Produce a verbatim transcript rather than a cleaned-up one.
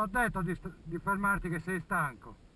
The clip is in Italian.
T'ho detto di, st- di fermarti che sei stanco.